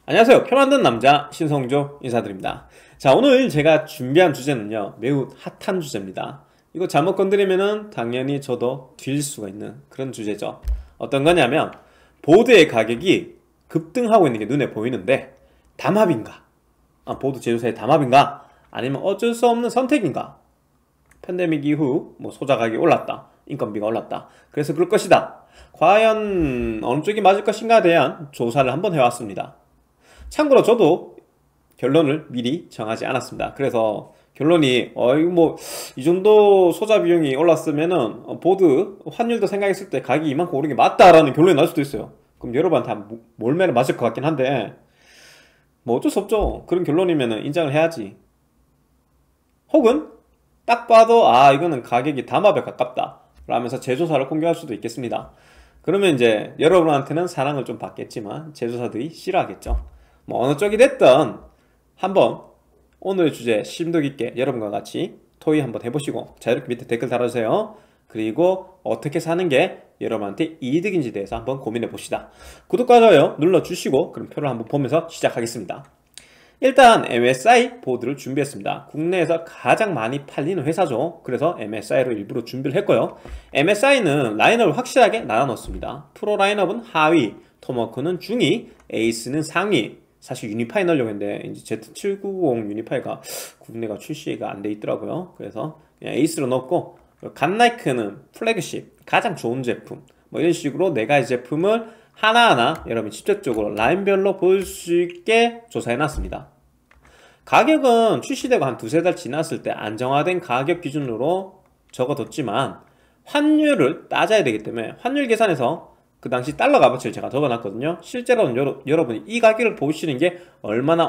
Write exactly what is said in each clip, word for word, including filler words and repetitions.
안녕하세요. 표 만든 남자 신성조 인사드립니다. 자, 오늘 제가 준비한 주제는요, 매우 핫한 주제입니다. 이거 잘못 건드리면은 당연히 저도 뒤질 수가 있는 그런 주제죠. 어떤 거냐면 보드의 가격이 급등하고 있는 게 눈에 보이는데 담합인가? 아, 보드 제조사의 담합인가? 아니면 어쩔 수 없는 선택인가? 팬데믹 이후 뭐 소자 가격이 올랐다, 인건비가 올랐다, 그래서 그럴 것이다. 과연 어느 쪽이 맞을 것인가에 대한 조사를 한번 해왔습니다. 참고로 저도 결론을 미리 정하지 않았습니다. 그래서 결론이 어이 뭐 이 정도 소자 비용이 올랐으면은 보드 환율도 생각했을 때 가격이 이만큼 오른 게 맞다라는 결론이 날 수도 있어요. 그럼 여러분 다 몰매를 맞을 것 같긴 한데 뭐 어쩔 수 없죠. 그런 결론이면은 인정을 해야지. 혹은 딱 봐도 아 이거는 가격이 담합에 가깝다 라면서 제조사를 공개할 수도 있겠습니다. 그러면 이제 여러분한테는 사랑을 좀 받겠지만 제조사들이 싫어하겠죠. 뭐 어느 쪽이 됐든 한번 오늘의 주제 심도 깊게 여러분과 같이 토의 한번 해보시고 자유롭게 밑에 댓글 달아주세요. 그리고 어떻게 사는 게 여러분한테 이득인지 대해서 한번 고민해 봅시다. 구독과 좋아요 눌러주시고 그럼 표를 한번 보면서 시작하겠습니다. 일단 엠에스아이 보드를 준비했습니다. 국내에서 가장 많이 팔리는 회사죠. 그래서 엠에스아이로 일부러 준비를 했고요. 엠에스아이는 라인업을 확실하게 나눠 놓습니다. 프로 라인업은 하위, 토마호크는 중위, 에이스는 상위. 사실 유니파이 넣으려고 했는데 이제 제트 칠백구십 유니파이가 국내가 출시가 안 돼 있더라고요. 그래서 그냥 에이스로 넣었고, 갓나이크는 플래그십, 가장 좋은 제품, 뭐 이런 식으로 네 가지 제품을 하나하나 여러분 직접적으로 라인별로 볼 수 있게 조사해 놨습니다. 가격은 출시되고 한 두세 달 지났을 때 안정화된 가격 기준으로 적어뒀지만 환율을 따져야 되기 때문에 환율 계산에서 그 당시 달러 값어치를 제가 적어놨거든요. 실제로는 여러, 여러분이 이 가격을 보시는 게 얼마나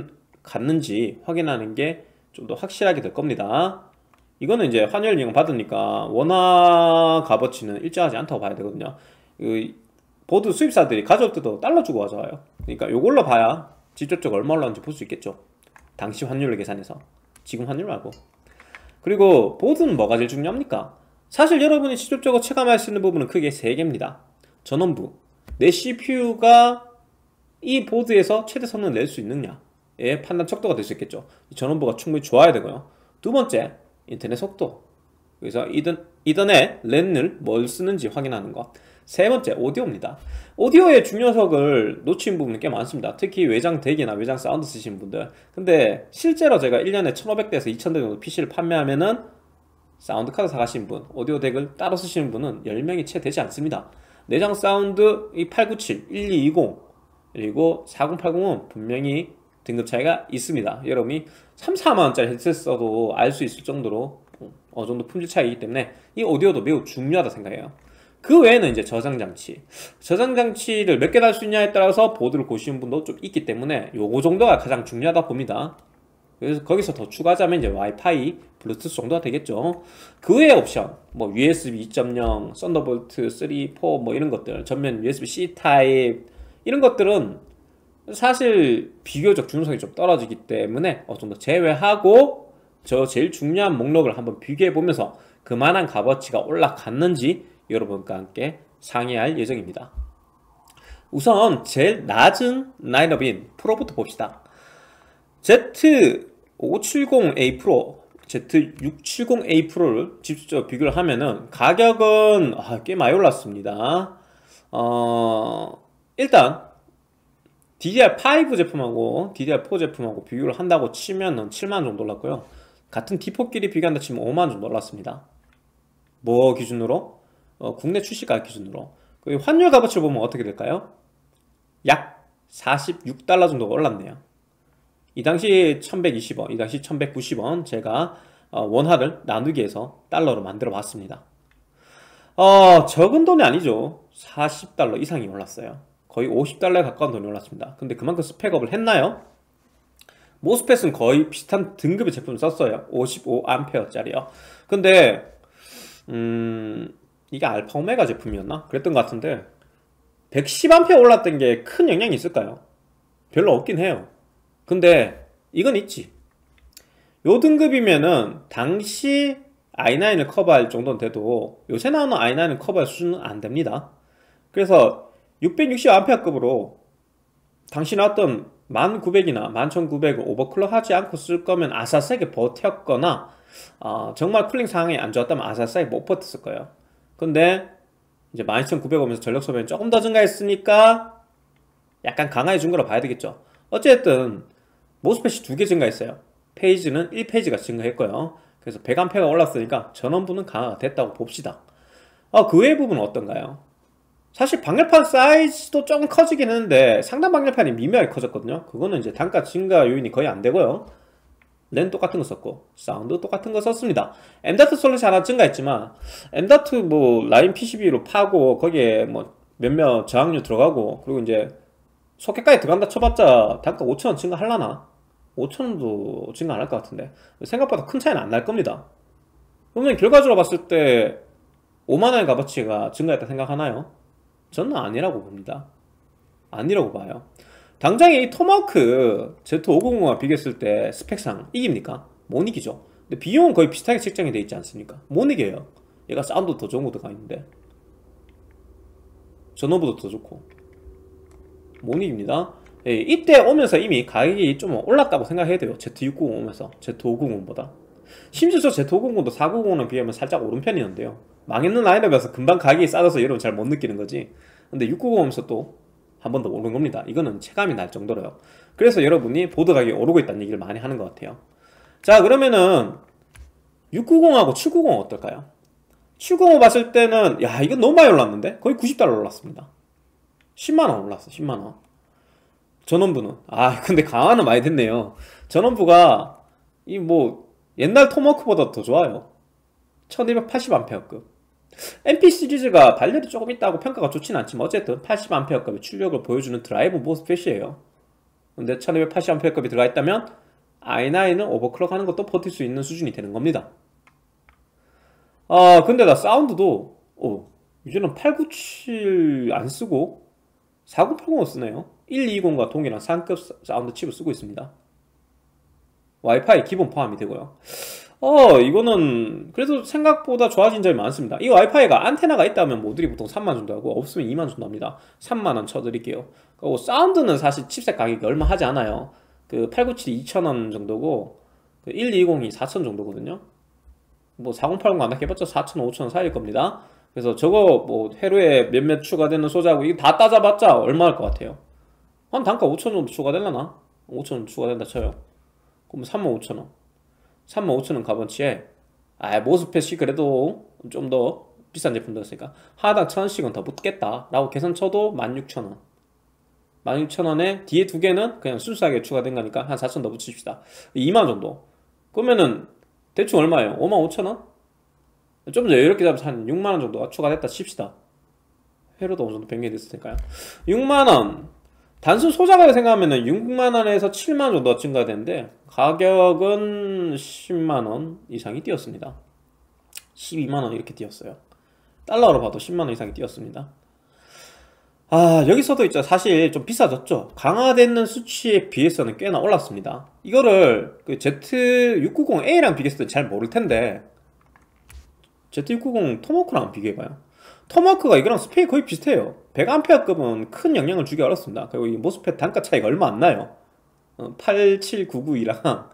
올려갔는지 확인하는 게 좀 더 확실하게 될 겁니다. 이거는 이제 환율 이용 받으니까 원화 값어치는 일정하지 않다고 봐야 되거든요. 그 보드 수입사들이 가져올 때도 달러 주고 가져와요. 그러니까 요걸로 봐야 직접적으로 얼마 올랐는지 볼 수 있겠죠. 당시 환율로 계산해서. 지금 환율 말고. 그리고 보드는 뭐가 제일 중요합니까? 사실 여러분이 직접적으로 체감할 수 있는 부분은 크게 세 개입니다. 전원부, 내 씨피유가 이 보드에서 최대 성능을 낼 수 있느냐의 판단 척도가 될 수 있겠죠. 전원부가 충분히 좋아야 되고요. 두 번째, 인터넷 속도. 그래서 이던, 이더넷, 랜을 뭘 쓰는지 확인하는 것. 세 번째, 오디오입니다. 오디오의 중요석을 놓친 부분이 꽤 많습니다. 특히 외장 덱이나 외장 사운드 쓰시는 분들. 근데 실제로 제가 일 년에 천오백 대에서 이천 대 정도 피시를 판매하면은 사운드 카드 사가신 분, 오디오 덱을 따로 쓰시는 분은 열 명이 채 되지 않습니다. 내장 사운드 이 팔구칠, 일이이공 그리고 사공팔공은 분명히 등급 차이가 있습니다. 여러분이 삼, 사만 원짜리 헤드셋 써도 알 수 있을 정도로 어느 정도 품질 차이이기 때문에 이 오디오도 매우 중요하다 생각해요. 그 외에는 이제 저장장치 저장장치를 몇 개 달 수 있냐에 따라서 보드를 고시는 분도 좀 있기 때문에 요거 정도가 가장 중요하다 봅니다. 그래서 거기서 더 추가하자면 이제 와이파이, 블루투스 정도가 되겠죠. 그 외의 옵션, 뭐 유에스비 이 점 영, 썬더볼트 삼, 사 뭐 이런 것들, 전면 유에스비-C 타입 이런 것들은 사실 비교적 중요성이 좀 떨어지기 때문에 어느 정도 제외하고 저 제일 중요한 목록을 한번 비교해 보면서 그만한 값어치가 올라갔는지 여러분과 함께 상의할 예정입니다. 우선 제일 낮은 라인업인 프로부터 봅시다. 제트 오백칠십 에이 프로, 제트 육백칠십 에이 프로를 직접적으로 비교를 하면은 가격은 아, 꽤 많이 올랐습니다. 어, 일단 디디알 오 제품하고 디디알 사 제품하고 비교를 한다고 치면은 칠만 원 정도 올랐고요. 같은 디포끼리 비교한다 치면 오만 원 정도 올랐습니다. 뭐 기준으로? 어, 국내 출시가 기준으로. 그리고 환율 값어치를 보면 어떻게 될까요? 약 사십육 달러 정도가 올랐네요. 이 당시 천백이십 원, 이 당시 천백구십 원 제가 원화를 나누기 해서 달러로 만들어 봤습니다. 어, 적은 돈이 아니죠. 사십 달러 이상이 올랐어요. 거의 오십 달러에 가까운 돈이 올랐습니다. 근데 그만큼 스펙업을 했나요? 모스펫은 거의 비슷한 등급의 제품을 썼어요. 오십오 암페어짜리요. 근데 음... 이게 알파 오메가 제품이었나? 그랬던 것 같은데 백십 암페어 올랐던 게 큰 영향이 있을까요? 별로 없긴 해요. 근데 이건 있지. 요 등급이면은 당시 아이 나인을 커버할 정도는 돼도 요새 나오는 아이 나인을 커버할 수준은 안 됩니다. 그래서 육백육십 암페어급으로 당시 나왔던 만 구백이나 만 천구백을 오버클럭 하지 않고 쓸 거면 아싸싸게 버텼거나 어, 정말 쿨링 상황이 안 좋았다면 아싸싸게 못 버텼을 거예요. 근데 이제 만 이천구백 오면서 전력 소비량이 조금 더 증가했으니까 약간 강화해 준 거라 봐야 되겠죠. 어쨌든 모스펫이 두 개 증가했어요. 페이지는 일 페이지가 증가했고요. 그래서 백 앰페어가 올랐으니까 전원부는 강화가 됐다고 봅시다. 어, 그 외의 부분은 어떤가요? 사실 방열판 사이즈도 조금 커지긴 했는데 상단 방열판이 미묘하게 커졌거든요. 그거는 이제 단가 증가 요인이 거의 안 되고요. 랜 똑같은 거 썼고 사운드 똑같은 거 썼습니다. 엠.닷 솔루시 하나 증가했지만 엠.닷 뭐 라인 피씨비로 파고 거기에 뭐 몇몇 저항류 들어가고 그리고 이제 소켓까지 들어간다 쳐봤자 단가 오천 원 증가하려나? 오천 원도 증가 안 할 것 같은데 생각보다 큰 차이는 안 날 겁니다. 그러면 결과적으로 봤을 때 오만 원의 값어치가 증가했다 생각하나요? 저는 아니라고 봅니다. 아니라고 봐요. 당장에 이 토마호크 제트 오백과 비교했을 때 스펙상 이깁니까? 못 이기죠. 근데 비용은 거의 비슷하게 책정이 되어 있지 않습니까? 못 이겨요. 얘가 사운드 더 좋은 것도 가 있는데 전원부도 더 좋고 못 이깁니다. 예, 이때 오면서 이미 가격이 좀 올랐다고 생각해야 돼요. 제트 육백구십 오면서 제트 오백구십보다 심지어 저 제트 오백구십도 사백구십에 비하면 살짝 오른 편이었는데요. 망했는 라인업에서 금방 가격이 싸져서 여러분 잘 못 느끼는 거지. 근데 육백구십 오면서 또 한 번 더 오른 겁니다. 이거는 체감이 날 정도로요. 그래서 여러분이 보드 가격이 오르고 있다는 얘기를 많이 하는 것 같아요. 자, 그러면은 육백구십하고 칠백구십 어떨까요? 칠백구십 봤을 때는 야 이건 너무 많이 올랐는데? 거의 구십 달러 올랐습니다. 십만 원 올랐어. 십만 원. 전원부는 아 근데 강화는 많이 됐네요. 전원부가 이 뭐 옛날 토마호크보다 더 좋아요. 천이백팔십 앰페어급. 엠피 시리즈가 발열이 조금 있다고 평가가 좋지는 않지만 어쨌든 팔십 앰페어급의 출력을 보여주는 드라이브 모스펫이에요. 근데 천이백팔십 앰페어급이 들어가 있다면 아이 나인은 오버클럭 하는 것도 버틸 수 있는 수준이 되는 겁니다. 아 근데 나 사운드도 어, 이제는 팔구칠 안 쓰고 사공팔공을 쓰네요. 천이백이십과 동일한 상급 사운드 칩을 쓰고 있습니다. 와이파이 기본 포함이 되고요. 어 이거는 그래도 생각보다 좋아진 점이 많습니다. 이 와이파이가 안테나가 있다면 모듈이 보통 삼만 원 정도 하고 없으면 이만 원 정도 합니다. 삼만 원 쳐드릴게요. 그리고 사운드는 사실 칩셋 가격이 얼마 하지 않아요. 그 팔구칠이 이천 원 정도고 그 천이백이십이 사천 원 정도거든요. 뭐 사공팔공 안 해봤자 사천 원, 오천 원 사이일 겁니다. 그래서 저거 뭐 회로에 몇몇 추가되는 소자고 이거 다 따져봤자 얼마 할 것 같아요? 한 단가 오천 원 정도 추가되려나? 오천 원 추가된다 쳐요. 그럼 삼만 오천 원. 삼만 오천 원 값어치에 아 모스펫이 그래도 좀 더 비싼 제품 들었으니까 하나당 천 원씩은 더 붙겠다 라고 계산 쳐도 만 육천 원. 만 육천 원에 뒤에 두 개는 그냥 순수하게 추가된 거니까 한 사천 원 더 붙입시다. 이만 원 정도. 그러면은 대충 얼마예요? 오만 오천 원? 좀 더 여유롭게 잡아서 한 육만 원 정도가 추가됐다 칩시다. 회로도 어느 정도 변경이 됐으니까요. 육만 원. 단순 소자가격 생각하면 육만 원에서 칠만 원 정도 증가가 되는데 가격은 십만 원 이상이 뛰었습니다. 십이만 원 이렇게 뛰었어요. 달러로 봐도 십만 원 이상이 뛰었습니다. 아 여기서도 있죠. 사실 좀 비싸졌죠. 강화되는 수치에 비해서는 꽤나 올랐습니다. 이거를 그 제트 육백구십 에이랑 비교했을 때 잘 모를 텐데 제트 육백구십 토마호크랑 비교해봐요. 토마호크가 이거랑 스펙이 거의 비슷해요. 백 앰페어급은 큰 영향을 주기 어렵습니다. 그리고 이 모스펫 단가 차이가 얼마 안 나요. 어, 팔칠구구이랑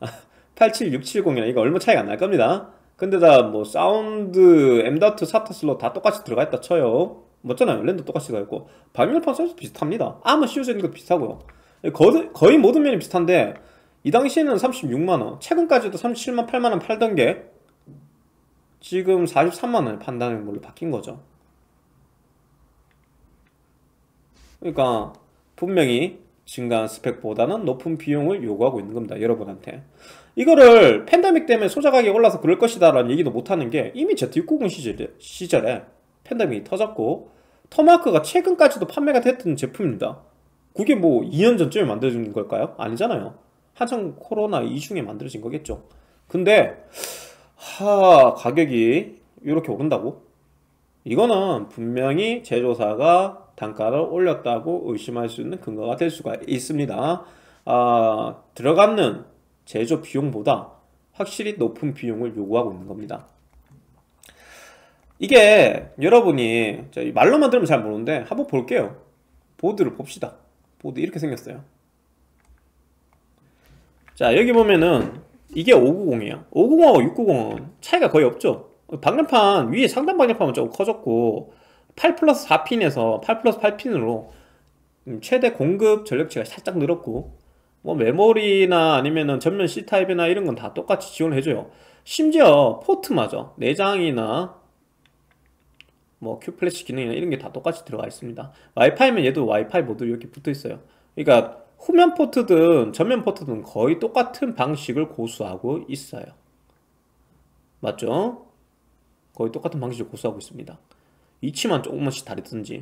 팔칠육칠공이랑 이거 얼마 차이가 안 날 겁니다. 근데다 뭐 사운드, 엠.닷, 사타 슬롯 다 똑같이 들어가 있다 쳐요. 맞잖아요. 랜도 똑같이 들어가 있고 방열판 사이즈 비슷합니다. 아마 씌워져 있는 것도 비슷하고요. 거의, 거의 모든 면이 비슷한데 이 당시에는 삼십육만 원, 최근까지도 삼십칠만, 팔만 원 팔던 게 지금 사십삼만 원에 판다는 걸로 바뀐 거죠. 그러니까 분명히 증가한 스펙보다는 높은 비용을 요구하고 있는 겁니다. 여러분한테. 이거를 팬데믹 때문에 소자 가격이 올라서 그럴 것이다 라는 얘기도 못하는 게 이미 제트 육백구십 시절에, 시절에 팬데믹이 터졌고 토마호크가 최근까지도 판매가 됐던 제품입니다. 그게 뭐 이 년 전쯤에 만들어진 걸까요? 아니잖아요. 한창 코로나 이중에 만들어진 거겠죠. 근데 하 가격이 이렇게 오른다고? 이거는 분명히 제조사가 단가를 올렸다고 의심할 수 있는 근거가 될 수가 있습니다. 아, 들어가는 제조 비용보다 확실히 높은 비용을 요구하고 있는 겁니다. 이게 여러분이 말로만 들으면 잘 모르는데 한번 볼게요. 보드를 봅시다. 보드 이렇게 생겼어요. 자, 여기 보면은 이게 오백구십이에요 오백구십하고 육백구십은 차이가 거의 없죠. 방열판 위에 상단 방열판은 조금 커졌고 팔 플러스 사 핀에서 팔 플러스 팔 핀으로 최대 공급 전력치가 살짝 늘었고, 뭐 메모리나 아니면은 전면 C타입이나 이런 건 다 똑같이 지원해줘요. 심지어 포트마저 내장이나 뭐 Q플래시 기능이나 이런 게 다 똑같이 들어가 있습니다. 와이파이면 얘도 와이파이 모두 이렇게 붙어 있어요. 그러니까 후면 포트든 전면 포트든 거의 똑같은 방식을 고수하고 있어요. 맞죠? 거의 똑같은 방식을 고수하고 있습니다. 위치만 조금씩 다르든지.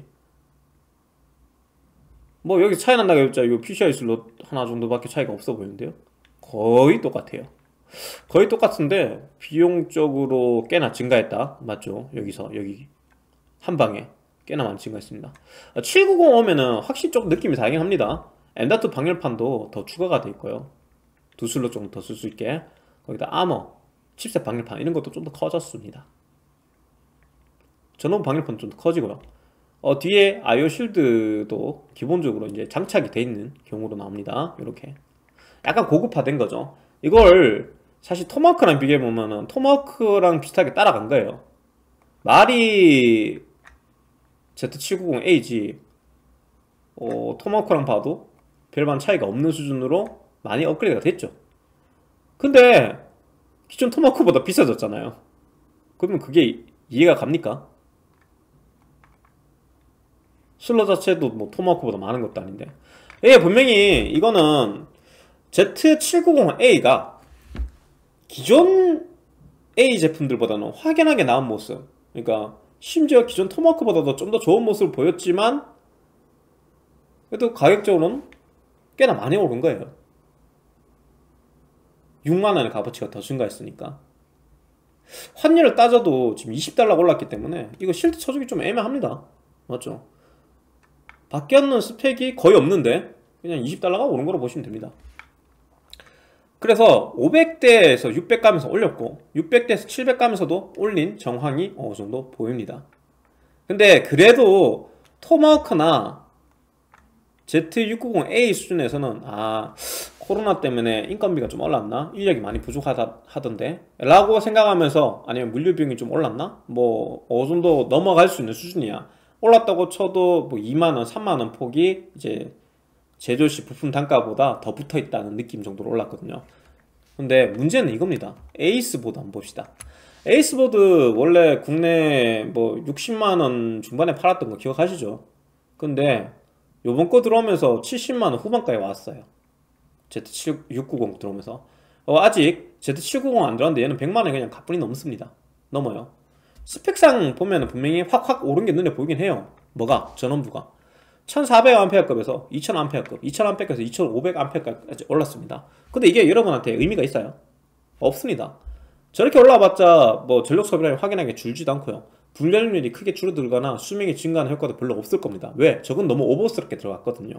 뭐 여기 차이 난다고 했죠. 이 피시아이 슬롯 하나 정도밖에 차이가 없어 보이는데요. 거의 똑같아요. 거의 똑같은데 비용적으로 꽤나 증가했다. 맞죠? 여기서 여기 한 방에 꽤나 많이 증가했습니다. 칠백구십 오면은 확실히 좀 느낌이 다르긴 합니다. 엠 닷 투 방열판도 더 추가가 돼 있고요. 두 슬롯 정도 더 쓸 수 있게. 거기다 아머, 칩셋 방열판 이런 것도 좀 더 커졌습니다. 전원 방열판 좀 더 커지고요. 어, 뒤에 아이오 쉴드도 기본적으로 이제 장착이 돼 있는 경우로 나옵니다. 이렇게 약간 고급화된 거죠. 이걸 사실 토마호크랑 비교해 보면은 토마호크랑 비슷하게 따라간 거예요. 말이 제트 칠백구십 에이지 어, 토마호크랑 봐도 별반 차이가 없는 수준으로 많이 업그레이드가 됐죠. 근데 기존 토마호크보다 비싸졌잖아요. 그러면 그게 이해가 갑니까? 슬롯 자체도 뭐 토마호크보다 많은 것도 아닌데. 예, 분명히 이거는 제트 칠백구십 에이가 기존 A 제품들보다는 확연하게 나은 모습, 그러니까 심지어 기존 토마호크보다도 좀 더 좋은 모습을 보였지만 그래도 가격적으로는 꽤나 많이 오른 거예요. 육만 원의 값어치가 더 증가했으니까. 환율을 따져도 지금 이십 달러가 올랐기 때문에 이거 실드 쳐주기 좀 애매합니다. 맞죠? 바뀌었는 스펙이 거의 없는데 그냥 이십 달러가 오른 거로 보시면 됩니다. 그래서 오백 대에서 육백 가면서 올렸고 육백 대에서 칠백 가면서도 올린 정황이 어느 정도 보입니다. 근데 그래도 토마호크나 제트 육백구십 에이 수준에서는 아 코로나 때문에 인건비가 좀 올랐나? 인력이 많이 부족하다 하던데 라고 생각하면서, 아니면 물류 비용이 좀 올랐나? 뭐 어느 정도 넘어갈 수 있는 수준이야. 올랐다고 쳐도 뭐 이만 원, 삼만 원 폭이 이제 제조시 부품 단가보다 더 붙어 있다는 느낌 정도로 올랐거든요. 근데 문제는 이겁니다. 에이스보드 한번 봅시다. 에이스보드 원래 국내 뭐 육십만 원 중반에 팔았던 거 기억하시죠? 근데 요번 거 들어오면서 칠십만 원 후반까지 왔어요. 제트 육백구십 들어오면서 어, 아직 제트 칠백구십 안 들어왔는데 얘는 백만 원 그냥 가뿐히 넘습니다. 넘어요. 스펙상 보면 분명히 확확 오른 게 눈에 보이긴 해요. 뭐가? 전원부가 천사백 암페어급에서 이천 암페어급, 이천 암페어급에서 이천오백 암페어급까지 올랐습니다. 근데 이게 여러분한테 의미가 있어요? 없습니다. 저렇게 올라봤자 뭐 전력 소비량이 확연하게 줄지도 않고요. 분열률이 크게 줄어들거나 수명이 증가하는 효과도 별로 없을 겁니다. 왜? 저건 너무 오버스럽게 들어갔거든요.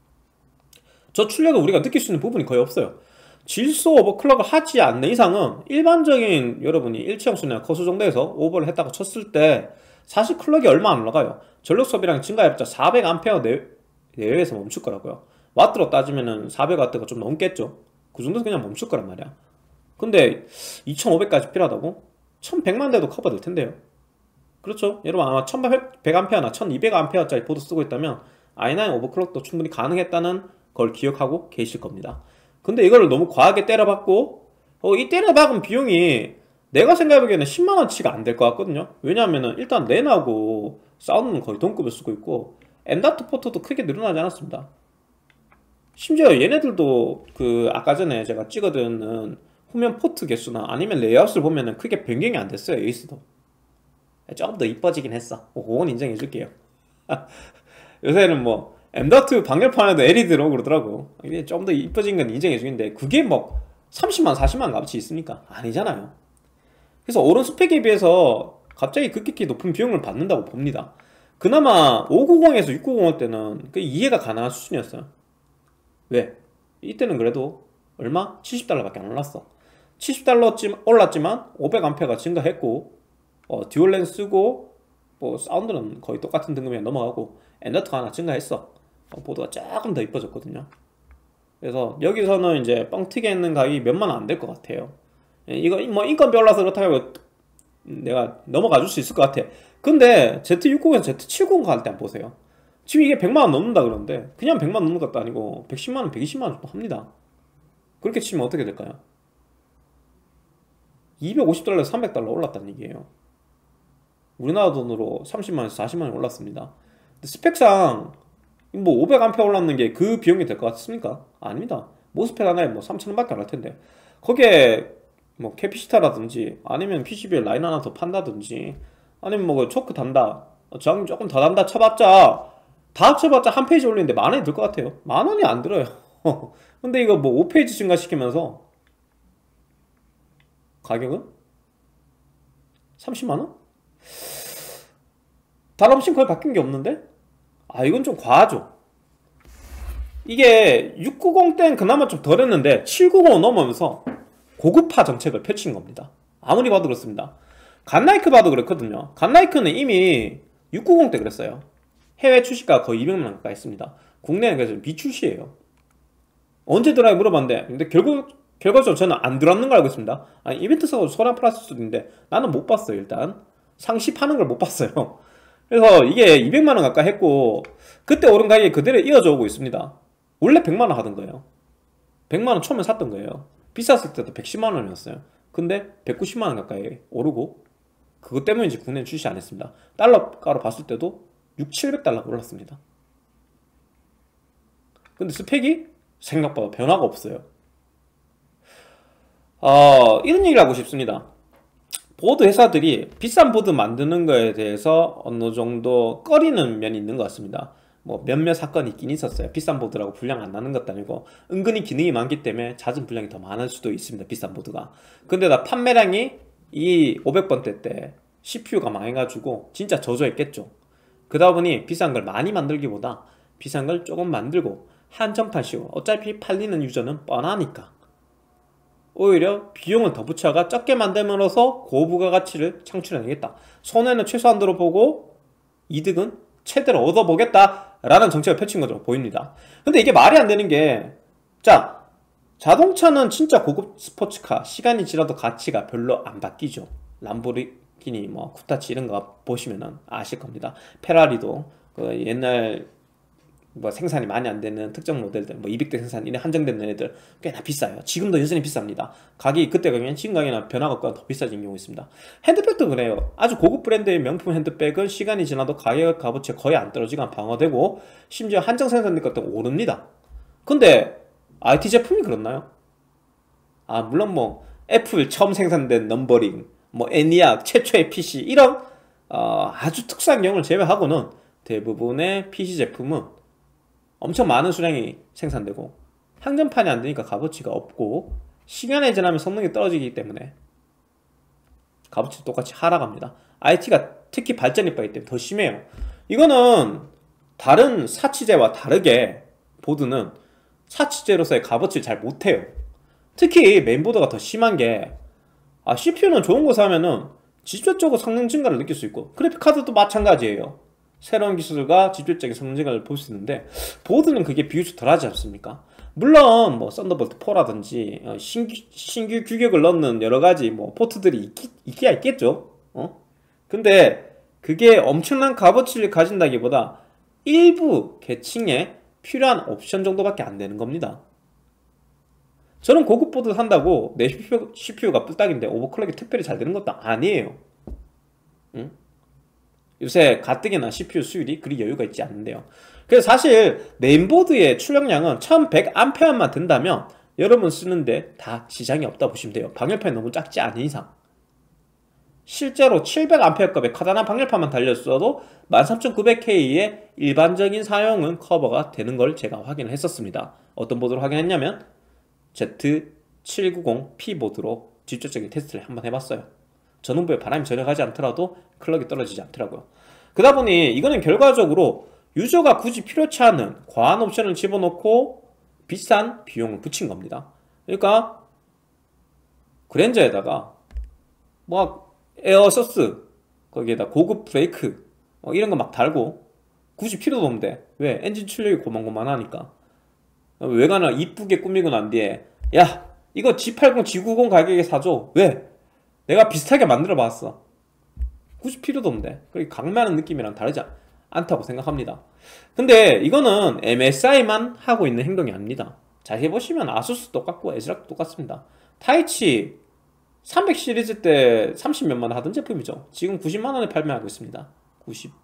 저 출력을 우리가 느낄 수 있는 부분이 거의 없어요. 질소 오버클럭을 하지 않는 이상은 일반적인 여러분이 일체형수나 커수 정도에서 오버를 했다고 쳤을 때 사실 클럭이 얼마 안 올라가요. 전력 소비량 증가해봤자 사백 암페어 내, 내외에서 멈출 거라고요. 와트로 따지면은 사백 와트가 좀 넘겠죠. 그 정도에서 그냥 멈출 거란 말이야. 근데 이천오백까지 필요하다고? 천백만 대도 커버될 텐데요. 그렇죠? 여러분 아마 천백 암페어나 천이백 암페어짜리 보드 쓰고 있다면 아이 나인 오버클럭도 충분히 가능했다는 걸 기억하고 계실 겁니다. 근데 이거를 너무 과하게 때려박고 어, 이 때려박은 비용이 내가 생각해보기에는 십만 원치가 안 될 것 같거든요. 왜냐하면 일단 랜하고 사운드는 거의 동급을 쓰고 있고 엠 닷 투 포트도 크게 늘어나지 않았습니다. 심지어 얘네들도 그 아까 전에 제가 찍어드는 후면 포트 개수나 아니면 레이아웃을 보면은 크게 변경이 안 됐어요. 에이스도 좀 더 이뻐지긴 했어. 그건 인정해줄게요. 요새는 뭐 엠 닷 투 방열판에도 엘이디 들어오고 그러더라고. 좀 더 이뻐진 건 인정해주는데 그게 뭐 삼십만 사십만 값어치 있습니까? 아니잖아요. 그래서 오른 스펙에 비해서 갑자기 급격히 높은 비용을 받는다고 봅니다. 그나마 오백구십에서 육백구십 때는 그 이해가 가능한 수준이었어요. 왜? 이때는 그래도 얼마? 칠십 달러밖에 안 올랐어. 칠십 달러 올랐지만 오백 암페어가 증가했고 어, 듀얼렌 쓰고 뭐 사운드는 거의 똑같은 등급에 넘어가고 엠 닷 투가 하나 증가했어. 보드가 조금 더 이뻐졌거든요. 그래서 여기서는 이제 뻥튀기 있는 가격이 몇만 원 안 될 것 같아요. 예, 이거 뭐 인건비 올라서 그렇다고 내가 넘어가 줄 수 있을 것 같아. 근데 제트 육십에서 제트 칠십 갈 때 한번 보세요. 지금 이게 백만 원 넘는다 그러는데 그냥 백만 원 넘는 것도 아니고 백십만 원, 백이십만 원 정도 합니다. 그렇게 치면 어떻게 될까요? 이백오십 달러에서 삼백 달러 올랐다는 얘기예요. 우리나라 돈으로 삼십만 원에서 사십만 원이 올랐습니다. 근데 스펙상 뭐 오백 앰페어 올랐는 게 그 비용이 될 것 같습니까? 아닙니다. 모스펫 하나에 뭐 삼천 원밖에 안 할 텐데 거기에 뭐 캐피시타라든지 아니면 피씨비에 라인 하나 더 판다든지 아니면 뭐 초크 단다 저항 조금 더 단다 쳐봤자 다 합쳐봤자 한 페이지 올리는데 만 원이 들 것 같아요. 만 원이 안 들어요. 근데 이거 뭐 오 페이지 증가시키면서 가격은 삼십만 원? 달 없이 거의 바뀐 게 없는데? 아 이건 좀 과하죠. 이게 육백구십 때는 그나마 좀 덜했는데 칠백구십 넘으면서 고급화 정책을 펼친 겁니다. 아무리 봐도 그렇습니다. 갓나이크 봐도 그렇거든요. 갓나이크는 이미 육백구십 때 그랬어요. 해외 출시가 거의 이백만 원 가까이 했습니다. 국내는 그래서 비출시예요. 언제 들어야 물어봤는데 근데 결국 결과적으로 저는 안 들어왔는 걸 알고 있습니다. 아니 이벤트 사고 소량 플러스 수도 있는데 나는 못 봤어요. 일단 상시파는 걸 못 봤어요. 그래서 이게 이백만 원 가까이 했고 그때 오른 가격이 그대로 이어져 오고 있습니다. 원래 백만 원 하던 거예요. 백만 원 처음에 샀던 거예요. 비쌌을 때도 백십만 원이었어요. 근데 백구십만 원 가까이 오르고 그것 때문에 이제 국내에 출시 안 했습니다. 달러가로 봤을 때도 육백, 칠백 달러가 올랐습니다. 근데 스펙이 생각보다 변화가 없어요. 어, 이런 얘기를 하고 싶습니다. 보드 회사들이 비싼 보드 만드는 거에 대해서 어느 정도 꺼리는 면이 있는 것 같습니다. 뭐 몇몇 사건이 있긴 있었어요. 비싼 보드라고 분량 안 나는 것도 아니고 은근히 기능이 많기 때문에 잦은 분량이 더 많을 수도 있습니다. 비싼 보드가. 근데 나 판매량이 이 오백 번대 때 씨피유가 망해가지고 진짜 저조했겠죠. 그러다 보니 비싼 걸 많이 만들기보다 비싼 걸 조금 만들고 한정판식으로 어차피 팔리는 유저는 뻔하니까 오히려 비용을 더 붙여가 적게 만들면서 고부가가치를 창출해내겠다. 손해는 최소한으로 보고 이득은 최대로 얻어보겠다 라는 정책을 펼친 것으로 보입니다. 근데 이게 말이 안 되는 게 자 자동차는 진짜 고급 스포츠카 시간이 지나도 가치가 별로 안 바뀌죠. 람보르기니 뭐 쿠타치 이런 거 보시면은 아실 겁니다. 페라리도 그 옛날 뭐 생산이 많이 안 되는 특정 모델들 뭐 이백 대 생산 이런 한정된 애들 꽤나 비싸요. 지금도 여전히 비쌉니다. 가격이 그때 가격은 지금 가격이나 변화가 없거나 더 비싸진 경우 있습니다. 핸드백도 그래요. 아주 고급 브랜드의 명품 핸드백은 시간이 지나도 가격 값어치 거의 안 떨어지고 방어되고 심지어 한정 생산된 것도 오릅니다. 근데 아이티 제품이 그렇나요? 아 물론 뭐 애플 처음 생산된 넘버링 뭐 애니악 최초의 피씨 이런 어, 아주 특수한 경우를 제외하고는 대부분의 피씨 제품은 엄청 많은 수량이 생산되고 항전판이 안 되니까 값어치가 없고 시간이 지나면 성능이 떨어지기 때문에 값어치도 똑같이 하락합니다. 아이티가 특히 발전이 빠르기 때문에 더 심해요. 이거는 다른 사치제와 다르게 보드는 사치제로서의 값어치를 잘 못해요. 특히 메인보드가 더 심한 게 아, 씨피유는 좋은 거 사면은 직접적으로 성능 증가를 느낄 수 있고 그래픽카드도 마찬가지예요. 새로운 기술과 직접적인 성능 증가를 볼 수 있는데 보드는 그게 비교적 덜하지 않습니까? 물론 뭐 썬더볼트 포라든지 신규, 신규 규격을 넣는 여러가지 뭐 포트들이 있기, 있기야 있겠죠. 어? 근데 그게 엄청난 값어치를 가진다기보다 일부 계층에 필요한 옵션 정도밖에 안 되는 겁니다. 저는 고급 보드 산다고 내 씨피유, 씨피유가 뿔딱인데 오버클럭이 특별히 잘 되는 것도 아니에요. 응? 요새 가뜩이나 씨피유 수율이 그리 여유가 있지 않는데요. 그래서 사실 메인보드의 출력량은 천백 앰페어만 든다면 여러분 쓰는데 다 지장이 없다 보시면 돼요. 방열판이 너무 작지 않은 이상. 실제로 칠백 앰페어급의 카다나 방열판만 달렸어도 만 삼천구백 케이의 일반적인 사용은 커버가 되는 걸 제가 확인을 했었습니다. 어떤 보드로 확인했냐면 제트 칠백구십 피 보드로 직접적인 테스트를 한번 해봤어요. 전원부에 바람이 전혀 가지 않더라도 클럭이 떨어지지 않더라고요. 그러다 보니 이거는 결과적으로 유저가 굳이 필요치 않은 과한 옵션을 집어넣고 비싼 비용을 붙인 겁니다. 그러니까 그랜저에다가 뭐 에어서스 거기에다 고급 브레이크 어, 이런 거 막 달고 굳이 필요도 없는데. 왜? 엔진 출력이 고만고만하니까. 외관을 이쁘게 꾸미고 난 뒤에 야 이거 지 팔십, 지 구십 가격에 사줘. 왜? 내가 비슷하게 만들어 봤어. 굳이 필요도 없는데. 그렇게 강매하는 느낌이랑 다르지 않다고 생각합니다. 근데 이거는 엠에스아이만 하고 있는 행동이 아닙니다. 자, 해보시면 아수스 똑같고 에즈락도 똑같습니다. 타이치 삼백 시리즈 때 삼십 몇만 원 하던 제품이죠. 지금 구십만 원에 판매하고 있습니다. 구십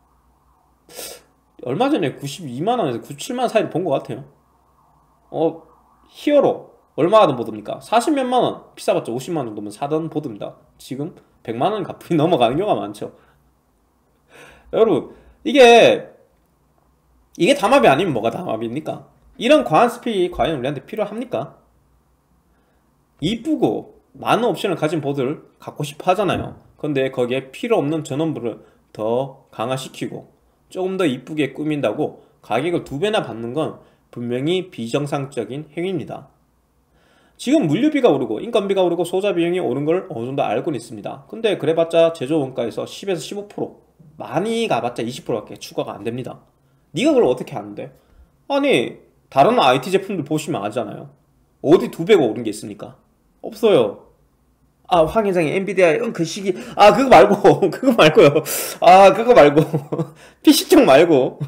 얼마 전에 구십이만 원에서 구십칠만 원 사이를 본 것 같아요. 어 히어로 얼마 하던 보드입니까? 사십 몇만 원, 비싸봤자 오십만 원 정도면 사던 보드입니다. 지금 백만 원 가뿐히 넘어가는 경우가 많죠. 여러분 이게 이게 담합이 아니면 뭐가 담합입니까? 이런 과한 스펙이 과연 우리한테 필요합니까? 이쁘고 많은 옵션을 가진 보드를 갖고 싶어 하잖아요. 근데 거기에 필요 없는 전원부를 더 강화시키고 조금 더 이쁘게 꾸민다고 가격을 두 배나 받는 건 분명히 비정상적인 행위입니다. 지금 물류비가 오르고 인건비가 오르고 소자 비용이 오른 걸 어느 정도 알고는 있습니다. 근데 그래봤자 제조 원가에서 십에서 십오 퍼센트, 많이 가봤자 이십 퍼센트밖에 추가가 안 됩니다. 네가 그걸 어떻게 아는데? 아니 다른 아이티 제품들 보시면 알잖아요. 어디 두 배가 오른 게 있습니까? 없어요. 아, 황 회장이 엔비디아의 응, 그 시기 아 그거 말고 그거 말고요. 아 그거 말고 피씨 쪽 말고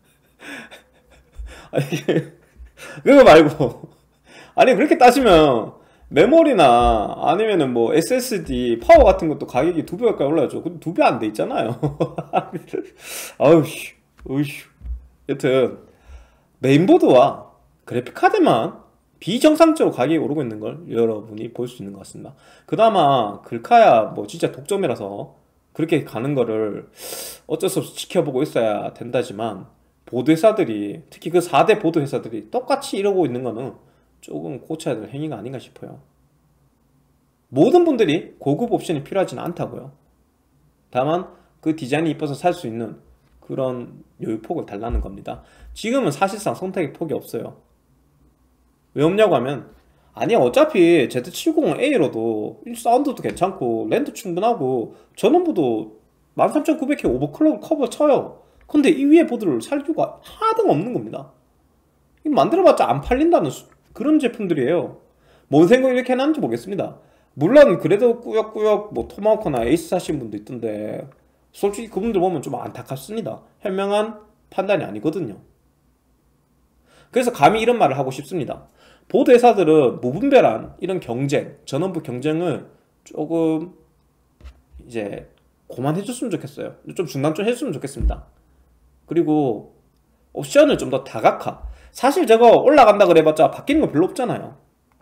아니 그거 말고 아니 그렇게 따지면 메모리나 아니면은 뭐 에스에스디 파워 같은 것도 가격이 두 배 가까이 올라야죠. 근데 두 배 안 돼 있잖아요. 아우 으휴 여튼 메인보드와 그래픽카드만 비정상적으로 가격이 오르고 있는 걸 여러분이 볼 수 있는 것 같습니다. 그나마 글카야 뭐 진짜 독점이라서 그렇게 가는 거를 어쩔 수 없이 지켜보고 있어야 된다지만 보드 회사들이 특히 그 사 대 보드 회사들이 똑같이 이러고 있는 거는 조금 고쳐야 될 행위가 아닌가 싶어요. 모든 분들이 고급 옵션이 필요하지는 않다고요. 다만 그 디자인이 이뻐서 살 수 있는 그런 여유폭을 달라는 겁니다. 지금은 사실상 선택의 폭이 없어요. 왜 없냐고 하면 아니 어차피 제드 칠십 에이로도 사운드도 괜찮고 랜드 충분하고 전원부도 만 삼천구백 개 오버클럭 커버 쳐요. 근데 이 위에 보드를 살 이유가 하나도 없는 겁니다. 만들어봤자 안 팔린다는 수, 그런 제품들이에요. 뭔 생각 이렇게 해놨는지 모르겠습니다. 물론 그래도 꾸역꾸역 뭐 토마호크나 에이스 사신 분도 있던데 솔직히 그분들 보면 좀 안타깝습니다. 현명한 판단이 아니거든요. 그래서 감히 이런 말을 하고 싶습니다. 보드 회사들은 무분별한 이런 경쟁, 전원부 경쟁을 조금 이제 그만해줬으면 좋겠어요. 좀 중단 좀 해줬으면 좋겠습니다. 그리고 옵션을 좀 더 다각화. 사실 저거 올라간다 그래봤자 바뀌는 거 별로 없잖아요.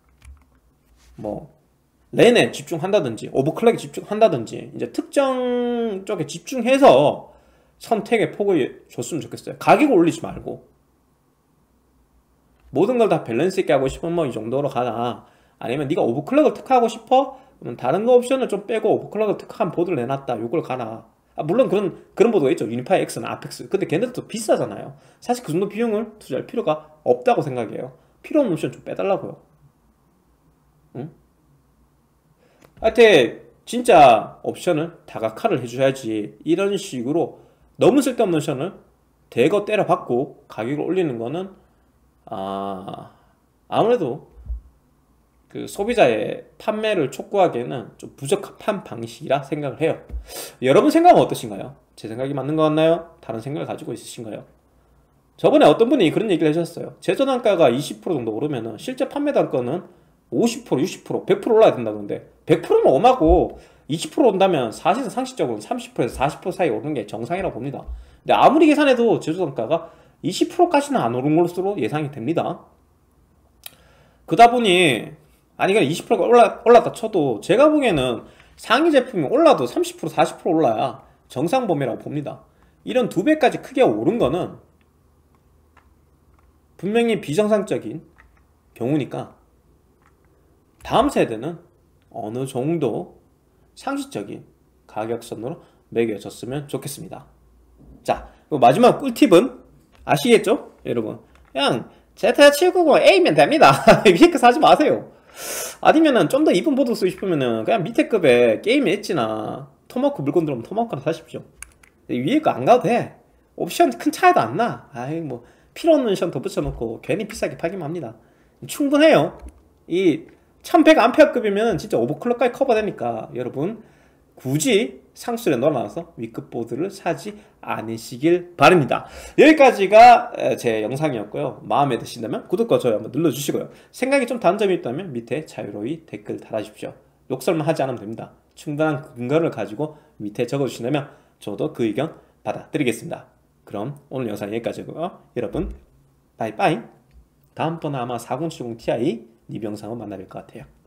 뭐 랜에 집중한다든지 오버클럭에 집중한다든지 이제 특정 쪽에 집중해서 선택의 폭을 줬으면 좋겠어요. 가격을 올리지 말고 모든 걸 다 밸런스 있게 하고 싶으면 뭐 이 정도로 가라. 아니면 네가 오버클럭을 특화하고 싶어? 그러면 다른 거 옵션을 좀 빼고 오버클럭을 특화한 보드를 내놨다. 요걸 가라. 아, 물론 그런 그런 보드가 있죠. 유니파이 X나 아펙스. 근데 걔네들도 비싸잖아요. 사실 그 정도 비용을 투자할 필요가 없다고 생각해요. 필요 없는 옵션 좀 빼달라고요. 응? 하여튼 진짜 옵션을 다각화를 해줘야지. 이런 식으로 너무 쓸데없는 옵션을 대거 때려박고 가격을 올리는 거는 아 아무래도 그 소비자의 판매를 촉구하기에는 좀 부적합한 방식이라 생각을 해요. 여러분 생각은 어떠신가요? 제 생각이 맞는 것 같나요? 다른 생각을 가지고 있으신가요? 저번에 어떤 분이 그런 얘기를 해주셨어요. 제조 단가가 이십 퍼센트 정도 오르면은 실제 판매 단가는 오십 퍼센트, 육십 퍼센트, 백 퍼센트 올라야 된다던데 백 퍼센트는 엄하고 이십 퍼센트 온다면 사실은 상식적으로 삼십 퍼센트에서 사십 퍼센트 사이 오르는 게 정상이라고 봅니다. 근데 아무리 계산해도 제조 단가가 이십 퍼센트까지는 안 오른 것으로 예상이 됩니다. 그러다 보니 아니 그냥 이십 퍼센트가 올라, 올랐다 쳐도 제가 보기에는 상위 제품이 올라도 삼십 퍼센트, 사십 퍼센트 올라야 정상 범위라고 봅니다. 이런 두 배까지 크게 오른 거는 분명히 비정상적인 경우니까 다음 세대는 어느 정도 상식적인 가격선으로 매겨졌으면 좋겠습니다. 자, 마지막 꿀팁은 아시겠죠? 여러분 그냥 제드 칠백구십 에이면 됩니다. 위에 거 사지 마세요. 아니면은 좀 더 이쁜 보드 쓰고 싶으면은 그냥 밑에 급에 게임 엣지나 토마호크 물건 들어오면 토마호크나 사십시오. 위에 거 안 가도 돼. 옵션 큰 차이도 안 나. 아이 뭐 필요 없는 션 더 붙여놓고 괜히 비싸게 팔기만 합니다. 충분해요. 이 천백 암페어급이면 진짜 오버클럭까지 커버되니까 여러분 굳이 상술에 넣어놔서 위급 보드를 사지 않으시길 바랍니다. 여기까지가 제 영상이었고요. 마음에 드신다면 구독과 좋아요 한번 눌러주시고요. 생각이 좀 다른 점이 있다면 밑에 자유로이 댓글 달아주십시오. 욕설만 하지 않으면 됩니다. 충분한 근거를 가지고 밑에 적어주신다면 저도 그 의견 받아드리겠습니다. 그럼 오늘 영상 여기까지고요. 여러분 바이바이. 다음번에 아마 사공칠공 티아이 리뷰 영상을 만나뵐 것 같아요.